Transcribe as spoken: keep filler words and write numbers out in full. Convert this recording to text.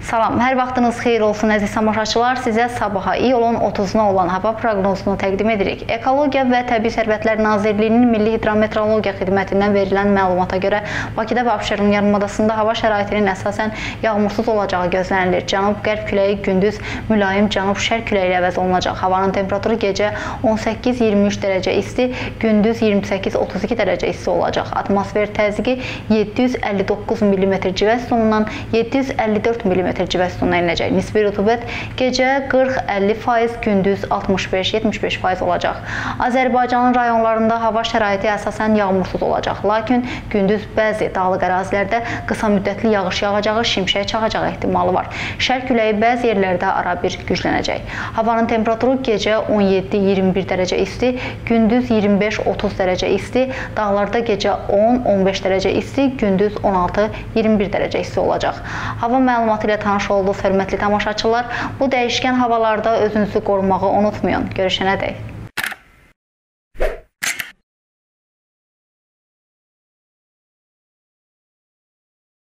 Salam, hər vaxtınız xeyir olsun əziz tamaşaçılar. Sizə sabaha iyulun otuzuna olan hava proqnozunu təqdim edirik. Ekologiya və Təbii Sərvətlər Nazirliyinin Milli Hidrometeorologiya Xidmətindən verilən məlumata görə Bakıda və Abşeron yarımadasında hava şəraitinin əsasən yağmursuz olacağı gözlənilir. Cənub-qərb küləyi gündüz mülayim cənub-şərq küləyi ilə əvəz olunacaq. Havanın temperaturu gecə on səkkiz iyirmi üç dərəcə isti, gündüz iyirmi səkkiz otuz iki dərəcə isti olacaq. Atmosfer təzyiqi yeddi yüz əlli doqquz millimetr civə sütunundan yeddi yüz əlli dörd millimetr civə sütununa eniləcək. Nisbi rütubət gecə qırx əlli faiz, gündüz altmış beş yetmiş beş faiz olacaq. Azərbaycanın rayonlarında hava şəraiti əsasən yağmursuz olacaq. Lakin gündüz bəzi dağlıq ərazilərdə qısa müddətli yağış yağacağı, şimşək çaxacağı ehtimalı var. Şərq küləyi bəzi yerlərdə arabir güclənəcək. Havanın temperaturu gecə on yeddi iyirmi bir dərəcə isti, gündüz iyirmi beş otuz dərəcə isti, dağlarda gecə on on beş dərəcə isti, gündüz on altı iyirmi bir dərəcə isti olacaq. Hava məlumatı ilə tanış oldunuz, hörmətli tamaşaçılar. Bu dəyişkən havalarda özünüzü qorumağı unutmayın. Görüşənədək.